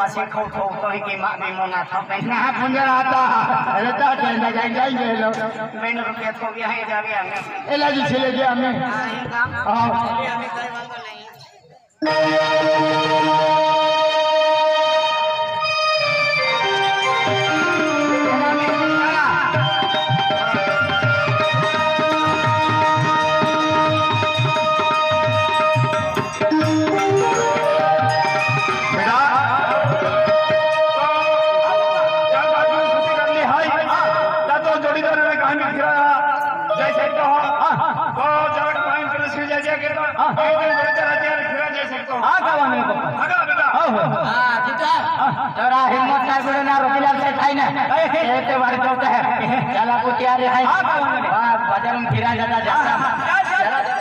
पासे खौ खौ कहि के मागे मोना था पहना पुंजरा आता अरे ता जाई लो मैंने रुपया तो गया है जा गया मैं एला जी चले गया हमें हां ये काम चलिए हमें कोई वांदो हिम्मत ना गुरु ना रोटीलाल से खाई ना ये बार चलता है चला को तैयार है बाजार में फिरा जाता जाता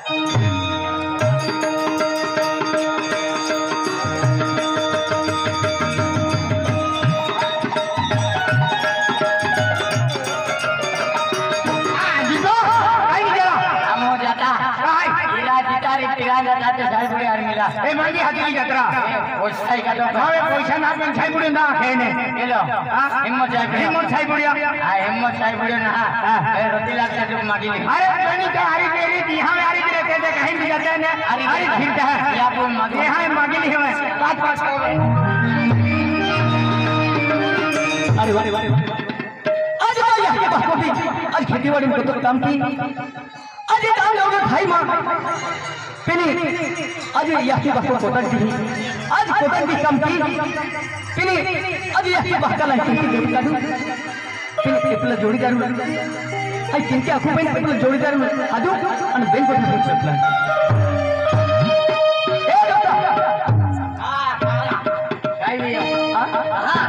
ए मंगी हाथी यात्रा ओसाई का तो भावे पैसा ना पेन छाई बुढ़े ना खेने हेलो हिम्मत छाई बुढ़िया हिम्मत छाई बुढ़िया ना ए रोटीलाल से जो मांगी ली अरे पेनी का हरी तेरी दी हमें हरी तेरे कहते कहीं भी जाते हैं हरी फिरता है या तो मांगी यहां मांगी ली हमें पांच पांच हो गए अरे वाह आज भाई ये बात होती आज खेतीबाड़ी में तो काम की आज ये काम लोगे भाई मां पिनी आज याकी बात को कोटन दी आज कोटन की कम की पिनी आज याकी बात का लाइक की देवी काडू पिनी पेपल जोड़ीदार आई किनके आखो पेन पेपल जोड़ीदार आजू अन बेन को पूछ सकला ए लोटा काय भैया हां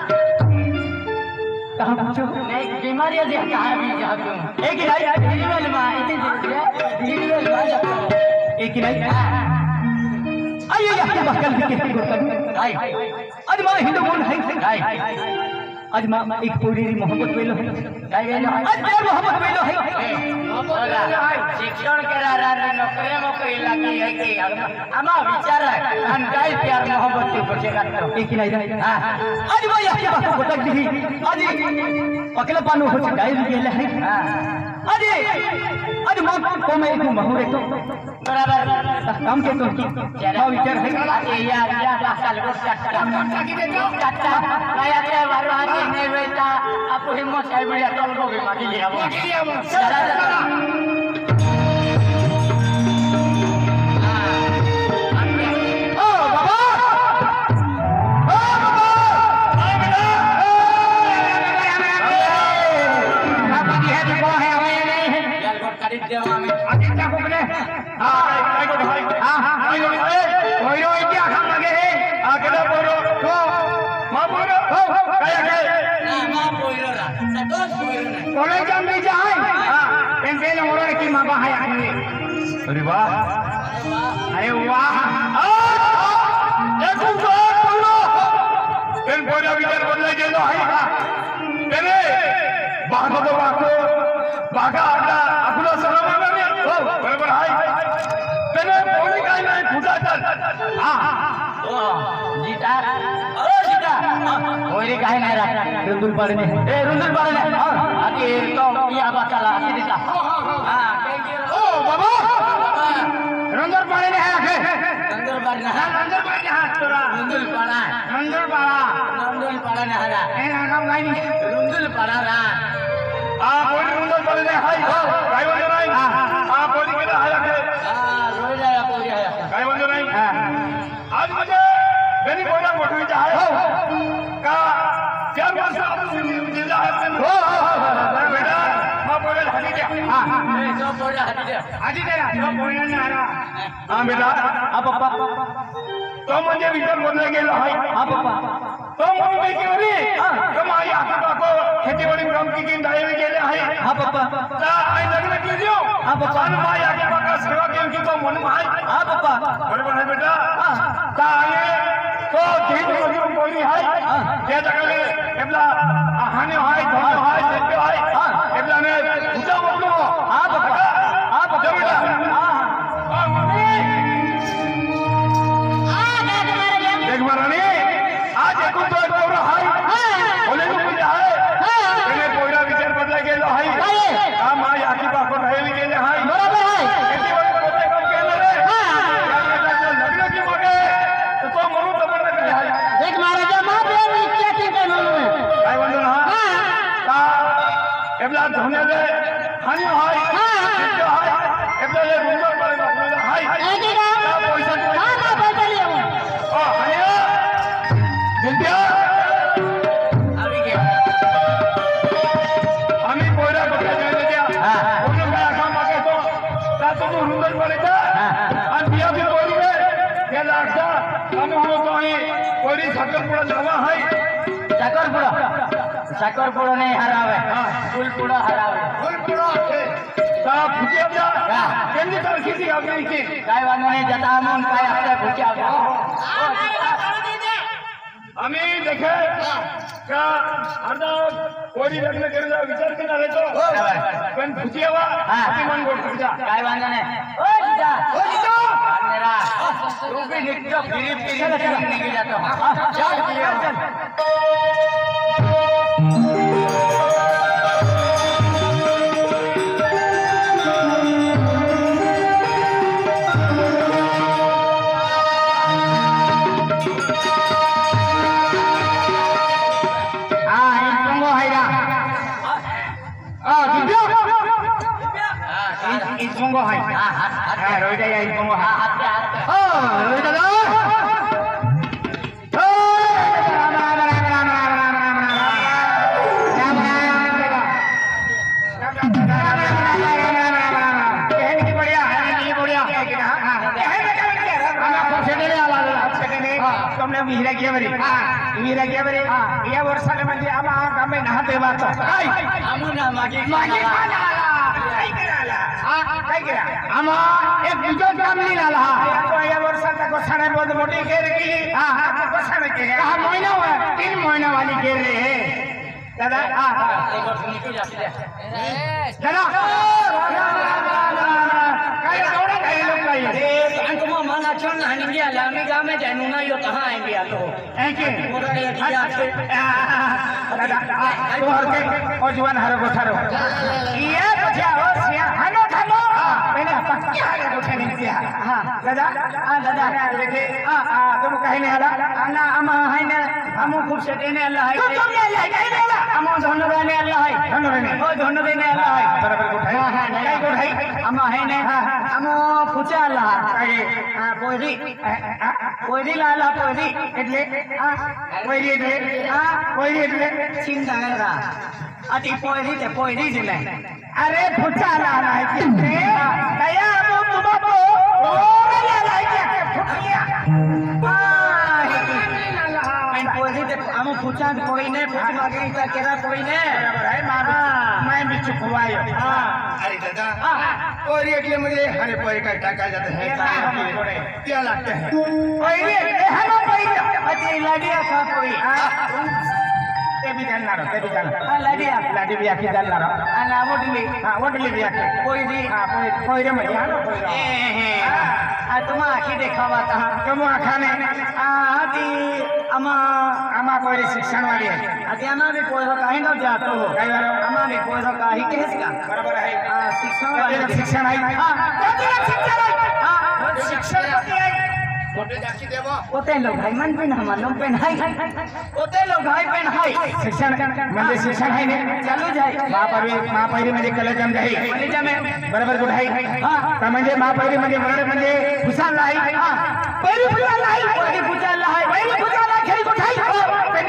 कहां पूछो नहीं बीमारी है कहां भी जा क्यों एक ही डिजिटल में इतनी डिजिटल में एक ही नहीं आइए याकी बकल के कोटन आई आज मां हिंदू बोल है आज मां एक पूरी मोहब्बत वेलो है आज प्यार मोहब्बत वेलो है शिक्षण के रारा नौकरी लगी है कि आमा विचार है हम काय प्यार मोहब्बत के ऊपर जगत करो एक ही नहीं आज मां याकी बात को कोटन दी आज अकेला पानो हो गाय गेले है आज मां को मैं एक महूर तो बराबर काम के तो क्या विचार है या बाकल को काटा नया के बर्बादी नहीं बेटा आप हिम्मत है बढ़िया कल को भी मांगी लिया अरे वाह अरे वाह विचार बदला गेलो आहे त्याने बागा आडला आपला सर्व बरोबर आहे त्याने कोणी काय नाही फुटातात जीता कोई काहे नहीं रहा रुंदुल पाड़े में ए रुंदुल पाड़े में आके तो या बाकला आके देता हां ओ बाबा रुंदुल पाड़े में है आके रुंदुल पाड़े ना रुंदुल पाड़े हाथ तोरा रुंदुल पाड़ा ना हरा ए नाम गाई नहीं रुंदुल पाड़ा ना बोली रुंदुल पाड़े में हाय गाय बंदो नहीं बोली के हाय आके रोई जाया पूरी है गाय बंदो नहीं आज मुझे मेरी कोना मोटवी चाहे का 4 वर्ष मिल जाए बेटा मां बोले हाजी दे जो बोले हाजी दे जो बोले ना हां बेटा पप्पा तो म्हणजे विचार बोलले गेलो आहे पप्पा तो म्हणजे की रे तो माई आका को खेतीबाड़ी काम की दिन दाई में गेले आहे पप्पा का आई लग्न की दियो पप्पा माई आका का सेवा के की तो मन में आहे पप्पा बरोबर है बेटा का आए तो दिन में बोली है जे जगह एबला हाने है धन है देते है एबला ने पूजा बोलो आप बेटा देख महारानी साकरपुड़ा जावा है साकरपुड़ा नहीं हरावे फुलपुड़ा हरावे फुलपुड़ा है ता फुटिया जा केंदी तरखी दी आगे की काय वांधो नहीं जतामून काय आपल्या फुटिया आम्ही देखे का अर्धा कोणी लग्न करायचा विचार केला तो पण फुटियावा ती मन गोड तुझा काय वांधो नहीं ओ जीजा मेरा तू भी निकलो फिरी निकल जातो चल Ispongo hai. Roida ya ispongo hai. Roida da. तुमने मीरा किया बरी या वर्षाले म्हणजे आम्हा गामे नहा देवाचा काय आमुना मागे काय केला आम्हा एक बिजो कामली लाला तो या वर्षाचा गोसाणे बहुत मोठी केर केली गोसाणे केले हा महिना 3 महिना वाली केर रे दादा एक वर्ष निकल जाते दादा काय एवढा काय लोक काय अंतमा माना चोन हानी गया लामी गामे जानू ना यो कहां आएंगे आ तो ऐके मोरा ये दिया दादा तो हर के ओ जवान हर गोठारो ये बजा हो सिया हनो खानो पहले पक्का है गोठा नहीं सिया हां दादा दादा देखे तुम कहीं नहीं आला ना हम है ना हम खूब से देने अल्लाह है तुम ये ले कहीं नहीं आला हम धन देने अल्लाह है धन देने अल्लाह है बराबर गोठा हां नहीं गोठा हम है ना हम पूछा अल्लाह पोरी लाला पोरी એટલે चिंता करा अति पोरी જ ને अरे फुचा लाला है किसने दया वो तुमको ओ लाला है के फुटिया मैं पोरी ते हम फुचा कोई ने फुच मागे इता केरा कोई ने बराबर है मैं भी चुपवायो अरे दादा और ये मुझे हरे पोरी का टाका जाता है क्या लगता है पोरी हम पोरी अति लाडिया का पोरी ते भी जानना लाडी भी आखी जानना ना वोडली भी आखी पोरी पोरी में जानो तुम आखी देखावा ता तुम आखाने आदि अमा कोई शिक्षण वाली है आदि अमा भी कोई काहे न जातो हो अमा भी कोई काहे केस का बराबर है शिक्षण वाली शिक्षण है शिक्षण होती है मोटे जाकी देवो ओते लोग भाई मन पेन हमनो पेन है ओते लोग भाई पेन है शिक्षण म्हणजे शिक्षण है ने चालू जाय महापैरी म्हणजे कलेजम जाई कलेजम बरोबर गुठाई हां तर म्हणजे महापैरी म्हणजे वरड म्हणजे फुसाला आहे हां पैरी फुसाला आहे पैरी फुसाला आहे पैरी फुसाला खेळी गुठाई पेन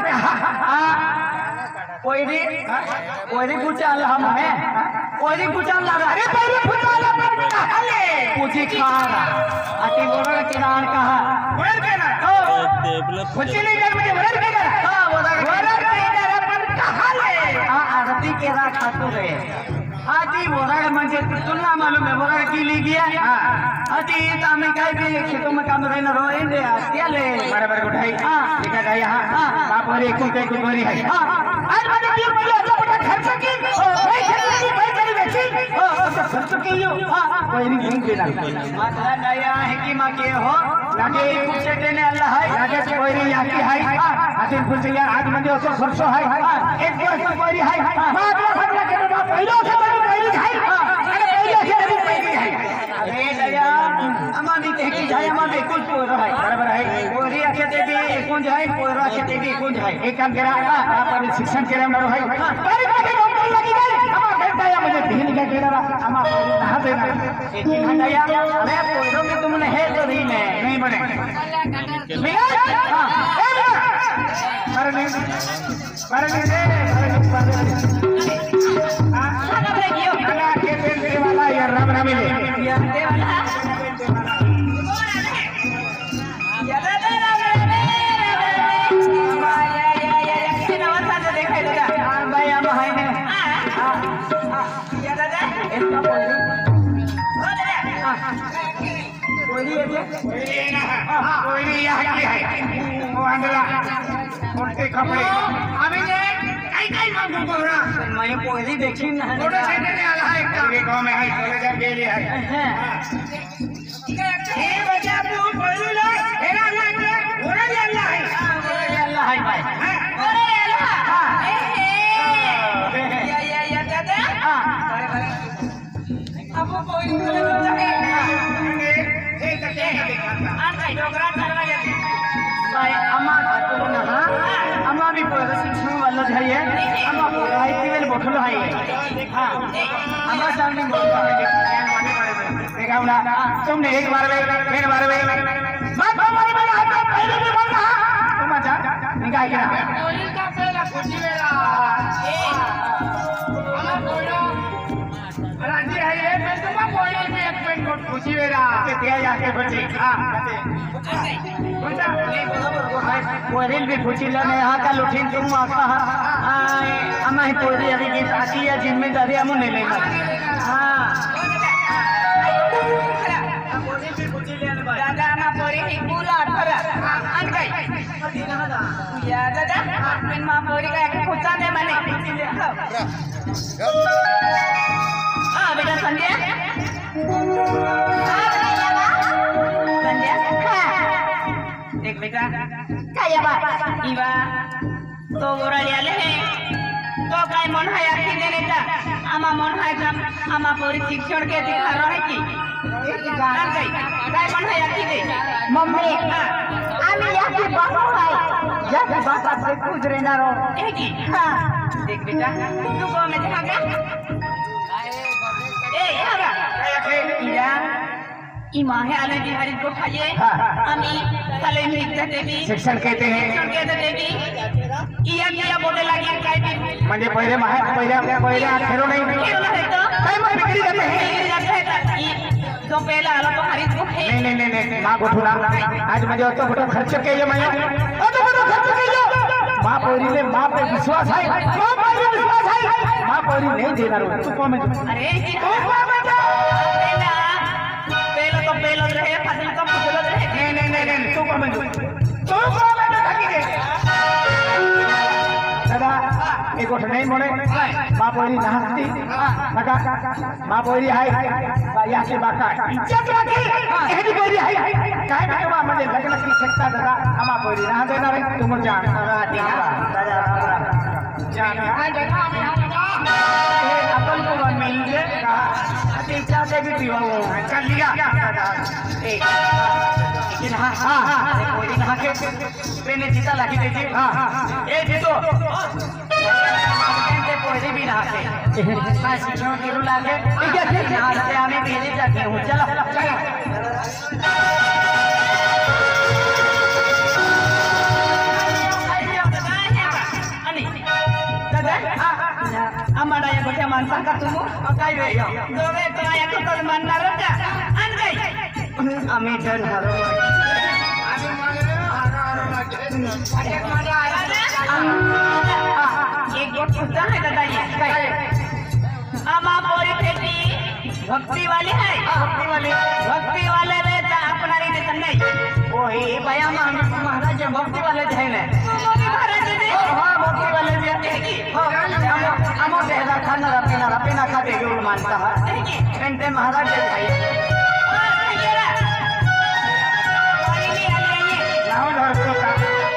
पैरी फुसाला हम है पैरी फुसाला अरे पैरी फुसाला हले पूछी खाना अति वरड किरान कहा वरड केना फुचली जग म्हणजे वरड केना हां वरड केना पण कहाले आरती केरा खातो रे आदि वरड म्हणजे तुला मालूम है वरड की ली गया आदि तामे काय भी खेतों में काम रहना रोए दे आत्याले बराबर उठाई हां लिखा गया हां बाप रे को के गोरी है हां आज मैंने की बोला तो बड़ा खर्च की भाई चली बेची तो खर्च की यो हां कोई नहीं घूम के ना माता दया है कि मां के हो लागे पूछे देने अल्लाह है लागे से कोई नहीं आकी है आदिन पूछिया आज म्हणजे असो खर्च है एक वर्ष कोई है बात फटला के पहिलो से कोई है अरे पहिलो से कोई है अरे दया अमा भी देखी जाए अमा भी कुछ हो रहा है बराबर है कोरी आके देवी कौन जाए कोरा आके देवी कौन जाए एक काम करा पर शिक्षण के हम है पर के नौकरी लगी गई अमा कहता है मुझे दिन का केरा अमा कहा देना एक दया अरे कोरो में तुमने है तो नहीं बने राम राम ये ना कोई नहीं यहाँ की है वो अंदर कुर्ते कपड़े अभी ने काय मांगू कोरा मैं पहले देखी ना थोड़ा सेने ने आला है एक गांव में है चले जा गेली है ये बच्चा तू पहले ले हेरा ले ओरे ले अल्लाह है अल्लाह है भाई ओरे अल्लाह या दादा अब कोई बोले तो है ये तके दिखाता आंका डोगरा चलवा जाती भाई अम्मा खातो ना अम्मा भी पहले शिक्षण वाला है अम्मा पढ़ाई के लिए बोखलो है हां अम्मा सामने बोलता है देखा ना तुमने एक बार में फिर बार में मत हमारी बड़ा हाथ पहले भी बोल रहा तुम अच्छा निकाल के कोई का पहला कुछ वेला हमारा कोड़ा राजी है ये मैं तुम कोई भी एक पेन कोट खुशी वेला के दिया जाके बच्चे हां बच्चा कोरिल भी पूछी लो मैं यहाँ का लुठीन तुम आता अम्मा ही तोड़ी अभी गीत आती है जिम्मेदारी हम नहीं लेना हाँ दादा ना पोरी ही बुला थरा अन गई या दादा मैं मां पोरी का एक कुत्ता दे मैंने हां बेटा संध्या संध्या देख बेटा काय बा इवा तो बोरा लियाले है तो काय मन है आखी देने का आमा मन है काम आमा पोरी शिक्षण के दिखा रहे की गान गई काय मन है आखी दे मम्मी आमी याकी बाबू है याकी बाबा से कुछ रहना रो एगी हां देख बेटा तू को में देखा क्या ए यारा इया इमा है आने बिहारी को खाइए अमी साले में देवी शिक्षण कहते हैं शिक्षण कहते देवी इया किया बोले लगी काय भी म्हणजे पहिले पहिले खेळो नाही क्यों ना है तो काय मग बिगड़ी जाते हैं बिगड़ी जाते हैं जो पहला आला तो हरी को है नहीं माँ गोठूला आज म्हणजे तो मोठा खर्च केले माया तो मोठा खर्च केले माँ पोरी ने माँ पे विश्वास है माँ पोरी नहीं देणार तू को में अरे पहला तो रहे फसल का फुसलो रहे नहीं तू को में थकी दे दादा एक गोठ नहीं मोड़े माँ पोरी नहाती नका माँ पोरी है या के बाका इज्जत राखी एडी पोरी है काय काय बा म्हणजे लग्न की शकता दादा आमा पोरी ना देणार आहे तुम जान राहती दादा जान अपन को मन में ले अच्छा से भी पीवा वो कर लिया लेकिन हाँ कोई दिन हाँ के पेने जीता लगी देखी हाँ ए जीतो पहले भी नहा के मैं शिक्षण की रुला के ठीक है नहा के हमें पहले जाके हूँ चलो हमारा ये बच्चा मानता का तुम काय वे दोगे तो आया तो तल मानना रहा अन गई हमें डर हरो एक गोट खुदा है दादा ये अमा पोरी बेटी भक्ति वाली है भक्ति वाले बेटा अपना रीते नहीं ओही भैया महाराज भक्ति वाले है ना महाराज जी हां भक्ति वाले जी हमो देहरा खाना रपेना खाते गुरु मानता है घंटे महाराज जी भाई नाव धरतो का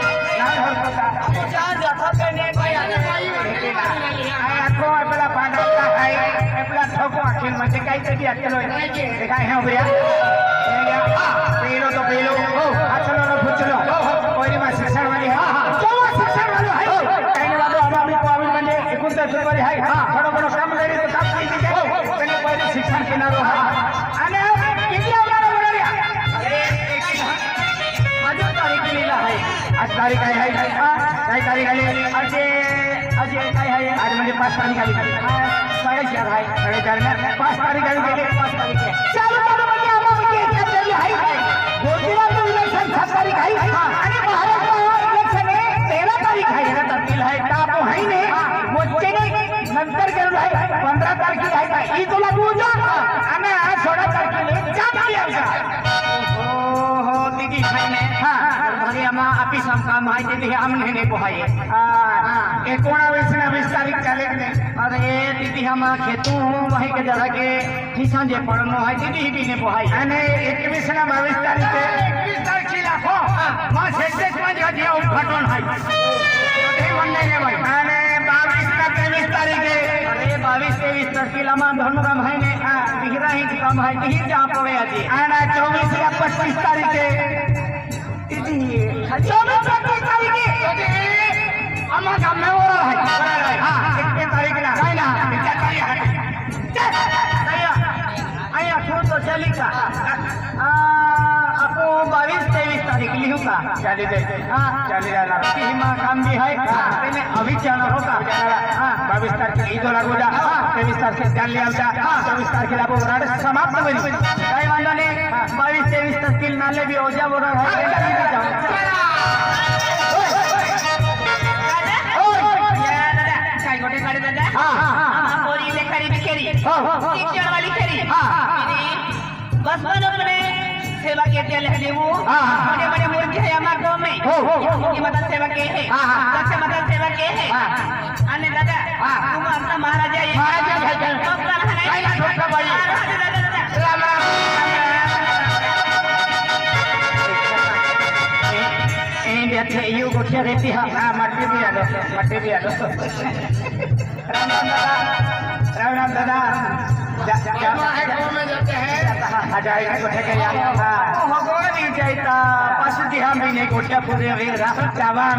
जान जाता करने कोई आया को आपला पांडा का है आपला ठोको अखिल म्हणजे काही तरी अक्कल होय काय है भैया पेलो तो पेलो हो अचलो न फुचलो कोई मा शिक्षण वाली है जो शिक्षण वाला है कहने वाला आवामी पावी म्हणजे 29 रुपये है बड़ो बड़ो काम करे तो काम की दीजिए पहले पहले शिक्षण किनारो है आणि किती आवडा बोलल्या अरे आज तारीख लीला है आज तारीख आहे काय तारीख आली आज काय है आज म्हणजे 5 तारीख आली 4.5 है 4.5 ना 5 तारीख आली गेली 5 तारीख है चालू करू म्हणजे आम्हाला म्हणजे ठरलेली आहे गुजरात इलेक्शन 7 तारीख आहे आणि महाराष्ट्र इलेक्शन 13 तारीख आहे ना तपील आहे ताप आहे ने मोचे नंतर गेलो आहे 15 तारखेला आहे ही तुला बुजा आणि 16 तारखेला जात आहे आमचा काम है दीदी हम नहीं पोहाए 19-20 तारीख चले के नहीं अरे दीदी हम खेतू वही के जरा के हिसाब जे पड़नो है दीदी भी नहीं पोहाई अने 21-22 तारीख के 21 तारीख की लाखो मां सेक्सेस में दिया उद्घाटन है तो मन नहीं भाई अने 22-23 तारीख के अरे 22-23 तारीख लामा धर्म काम है ने बिगड़ा ही काम है नहीं जा पड़े आज आना 24-25 तारीख के दीदी 24-25 तारीख के अम्मा काम में हो रहा है हां 21 तारीख ना नहीं ना आया छोड़ तो चली का आपको 22-23 तारीख लिखू का चली जाए चली जाना मां काम भी है पहले अभी जाना होगा 22 तारीख ईद लागू जा 23 तारीख जान लिया जा 24 तारीख लागू वराड समाप्त बनी काय वांदा ने 22-23 तारीख नाले भी हो जा वराड है गोटे काढे दादा पोरी लेखारी बिखेरी शिक्षण वाली खेरी बस बन अपने सेवा के दिया ले देवो बड़े बड़े मुर्गे है हमारे गांव में की मदद सेवा के है सबसे मदद सेवा के है अन्य दादा तुम अपना महाराजा है नहीं ना छोटा भाई राम राम बैठे यू गोठिया रहती है मट्टी भी आलो राम दादा में जाते हैं हजाई गोठे के यार भगवान नहीं चाहता पशु जी हम भी नहीं गोठिया पूरे वे जवान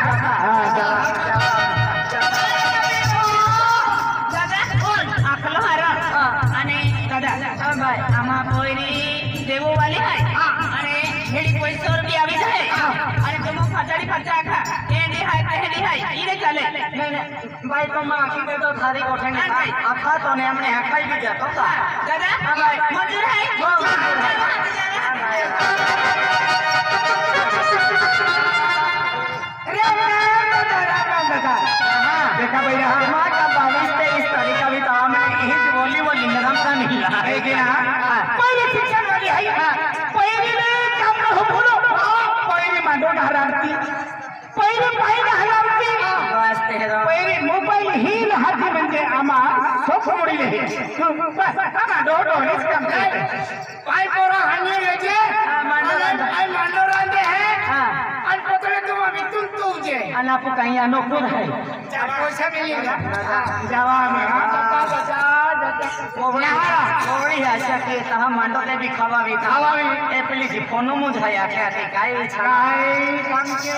दादा आखलो हारा आणि दादा भाई आमा पोरी देवो वाली है आणि हेडी पैसा रुपया आवी जाए आणि तुम खजारी खर्चा खा एडी है पहली है इने चले नहीं भाई तुम आखी दे दो थारी गोठे ने आखा तो ने हमने हकाई भी जातो का दादा भाई मंजूर है देखा भैया मां का 22-23 तारीख का भी तो हमने यही बोली वो लिंगराम का नहीं रहा है कि ना पहले शिक्षण वाली है पहले काम हो बोलो पहले मांडो हरामती पहले पाहिजे हरामती बस तेरा पहले मोबाईल ही हाती म्हणजे आम्हा सोप मोडीले हे बस आम्हा डोडो हेच काम करते पाय पोरा हानी यायचे आई मांडो रांदे है आणि पतळे तुम्हा मितून तुझे आणि आपण काही अनोखो आहे पैसा मिलेगा जावा में कोवड़ी आशा के तहा मांडो ने भी खावावी ए पेली जी फोनो मुझाया क्या के काय काय काम के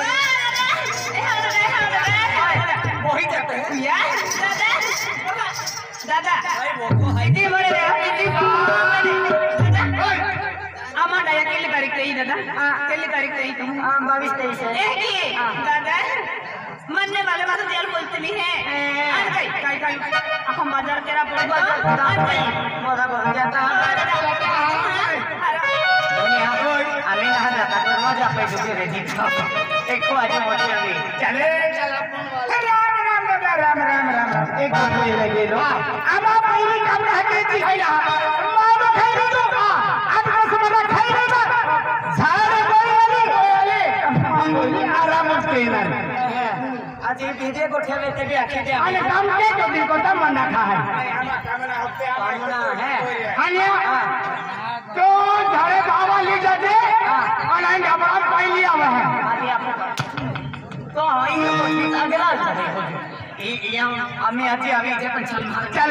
वही जाते हैं या दादा इतनी बड़े इतनी आमा डाया केली तारीख ते दादा केली तारीख ते तुम 22-23 है दादा मरने वाले बात तेल बोलते भी है काय हम बाजार केरा पड़ मोरा बन जाता दुनिया कोई आम्ही ना जाता तो मजा पे दुखे रे जी एक को आज मोठी आम्ही चले राम एक कोई लगे लो आमा पहिली काम राहते ती हैला मानो खाई रे तो आज कसं मला खाई रे ना झाड बोली आरामच केणार आज ये भेजे गोठे में ते भी आखे दे आणि काम के दिन को तब मना खा है आणि तो झाडे भावाली जाते आणि आपण पहिली आवा है तो ये अगला ये आम्ही आजी आम्ही जे पण चले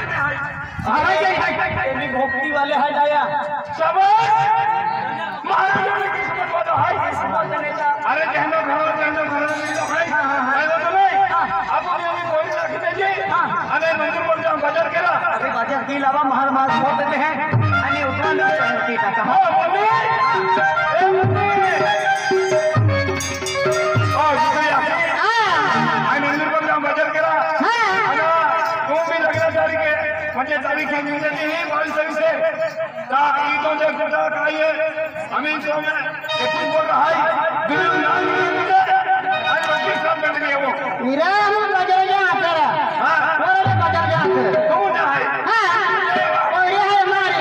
भक्ति वाले है जाया सब महाराज आने नंदुरबार जाऊन बाजार केला अरे बाजार की लावा महार मास बहुत देते हैं आणि उतना की टाका हो मम्मी ए मम्मी ओ शुक्रिया आने नंदुरबार जाऊन बाजार केला आता तू भी लगना तारीख है म्हणजे तारीख है मिळते ही 22 से ता ई तो जे कुठा काय आम्ही तो में एक बोल रहा है गुरु नानक आज बाकी सब बन गए वो मीरा हम बाजार जा करा हां और बाजार जा तू ना है हां और ये है हमारी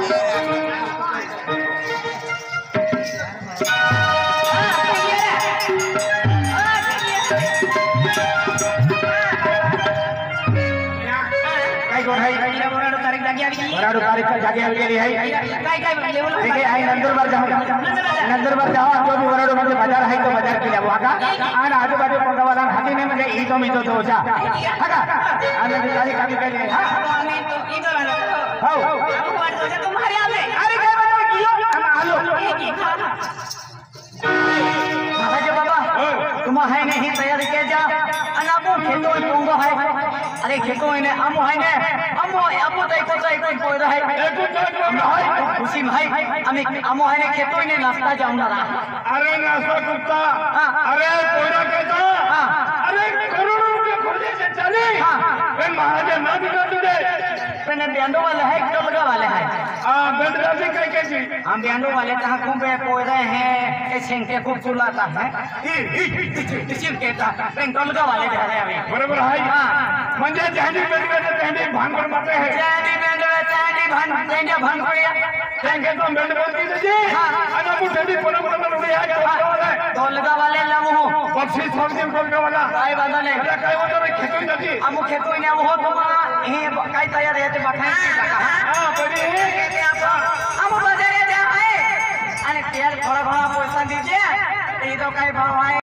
काय कोण आहे बोराडो तारीख जागी आली बराडो तारीख का जागे गेली आहे काय काय लेवल ठीक आहे आई नंदुरबार जाऊ नंदुरबार जाऊ जो भी बराडो मध्ये बाजार आहे तो बाजार केला वागा आणि आजूबाजू पंगावाला हाती नाही म्हणजे ई तो मी तो जा हाका आणि तारीख आधी केली आहे आम्ही तो इधर आलो हो अब वाट तुझे तुम्हारे आले अरे काय बाबा किलो आलो महाराज बाबा तुम है नहीं तैयारी के जा आणि आपण खेतो पोंगो है अरे खेतो ने अमो है ने अमो ताई को कोई रहे खुशी भाई आम्ही अमो है ने खेतो ने नाश्ता जाऊंगा अरे नाश्ता कुत्ता अरे कोयरा कहता अरे करोड़ों रुपए खोले से चले मैं महाराजा ना दिखा तुझे मैंने ब्यांडो वाले है टोलगा वाले है बेंड राजी कह के जी हम ब्यांडो वाले कहाँ खूबे कोई रहे हैं ऐसे के खूब चुलाता है इसी कहता मैं टोलगा वाले जा रहे हैं अभी बरोबर आहे म्हणजे जहनी बेंड जहनी भांगड़ मारते हैं चांदी ब्यांडो चांदी भान पड़िया त्यांगे तो बेंड बोलती जी अना मुठे पुरा पुरा उड़ी है टोलगा वाले लमो पक्षी छोड़ दिन टोलगा वाला काय बाधा नाही अरे काय होतं रे खेतून जाती अमु खेतो ने हो तुम्हाला हे काय तयार आहे ते बघायची टाका हां बड़ी अमु बाजारे जा आहे आणि त्याला थोडा पैसा दीजिए ये तो काय भाव आहे